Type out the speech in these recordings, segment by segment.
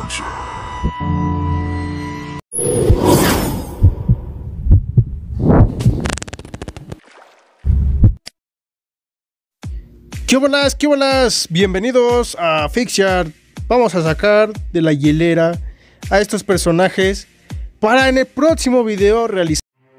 ¿Qué bolas? ¿Qué bolas? Bienvenidos a Fixyard. Vamos a sacar de la hielera a estos personajes para en el próximo video realizar.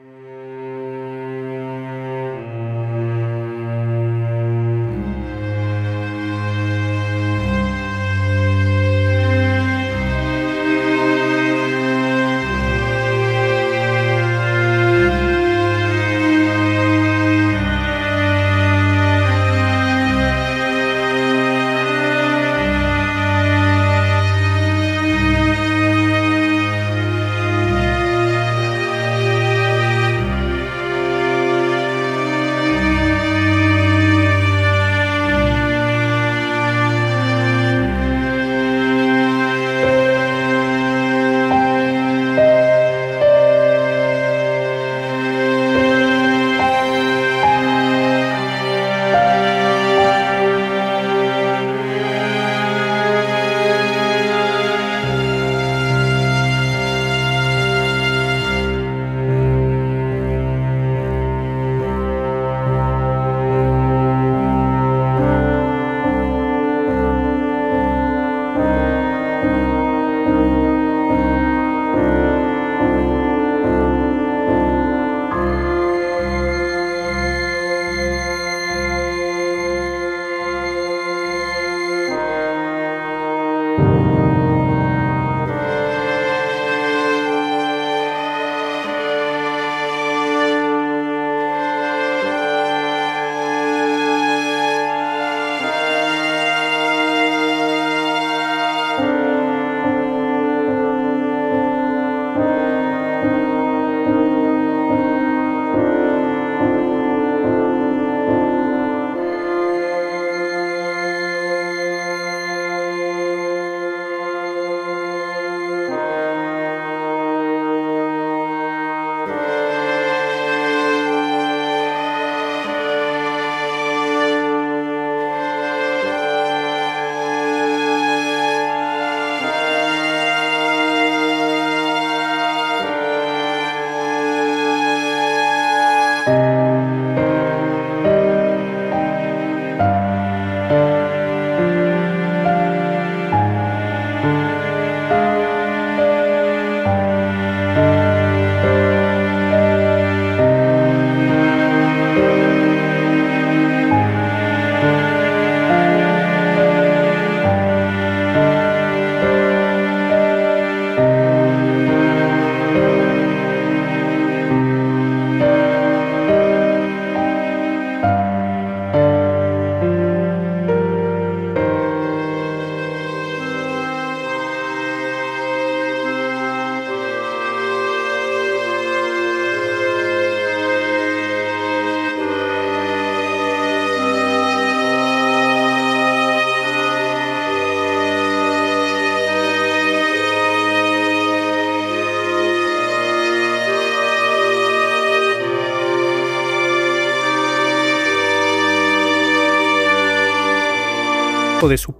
De su...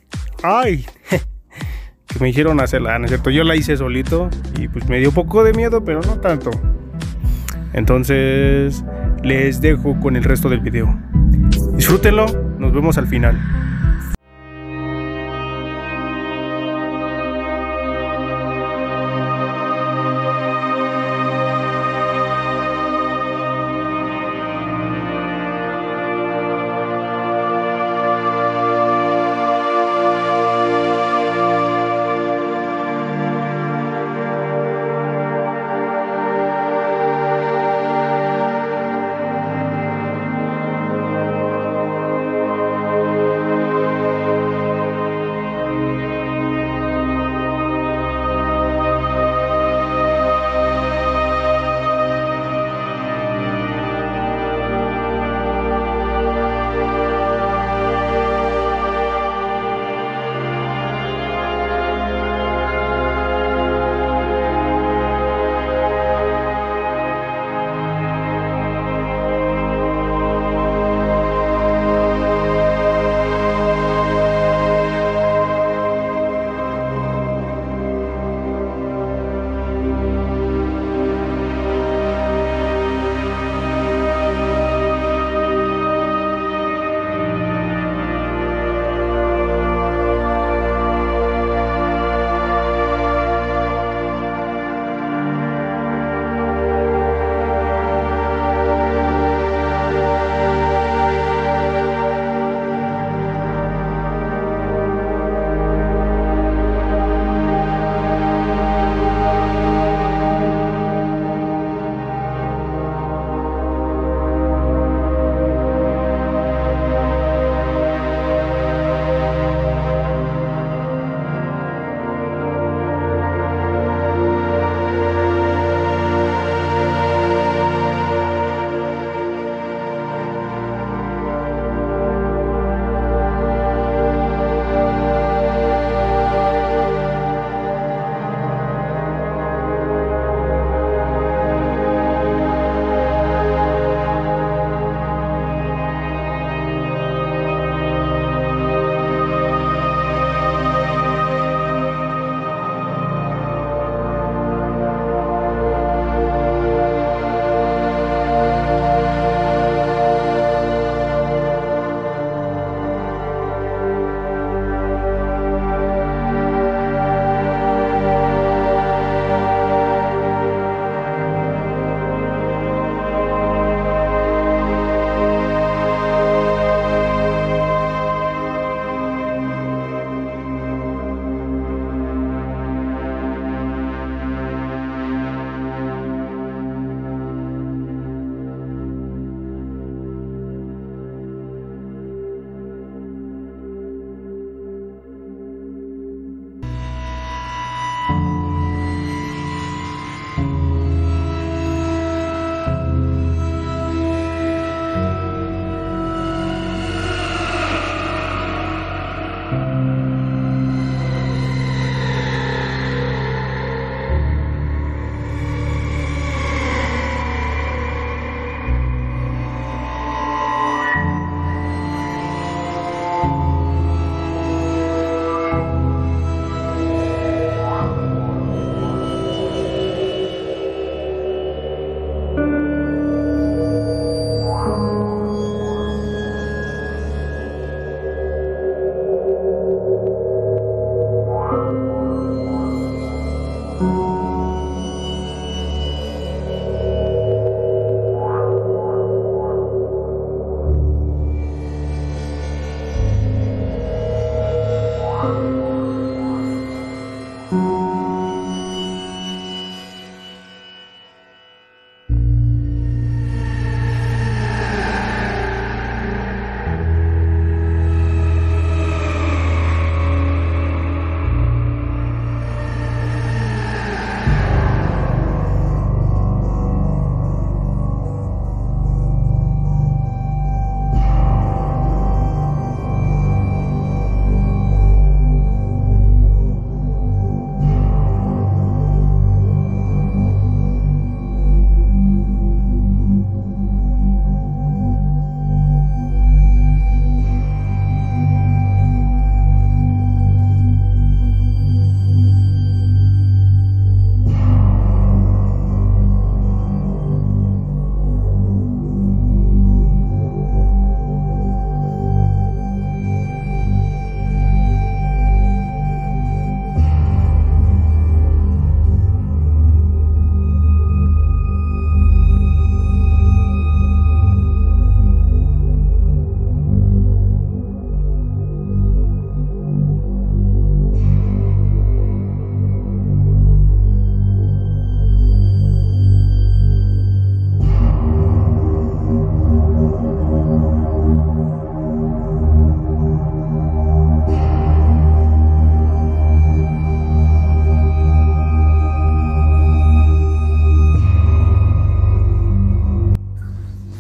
¡Ay! Que me hicieron hacerla, ¿no es cierto? Yo la hice solito y pues me dio un poco de miedo, pero no tanto. Entonces les dejo con el resto del video. Disfrútenlo, nos vemos al final.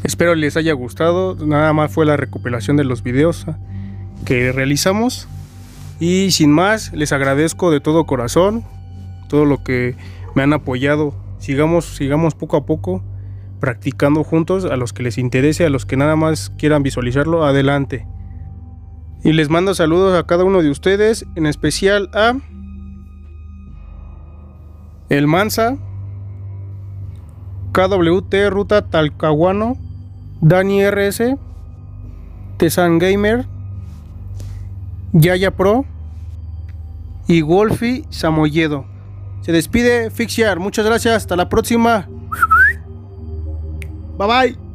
Espero les haya gustado. Nada más fue la recopilación de los videos que realizamos. Y sin más, les agradezco de todo corazón todo lo que me han apoyado. Sigamos poco a poco practicando juntos. A los que les interese, a los que nada más quieran visualizarlo, adelante. Y les mando saludos a cada uno de ustedes, en especial a El Mansa, KWT Ruta Talcahuano, Dani RS, Tesan Gamer, Yaya Pro y Wolfie Samoyedo. Se despide Fixiar, muchas gracias, hasta la próxima. Bye bye.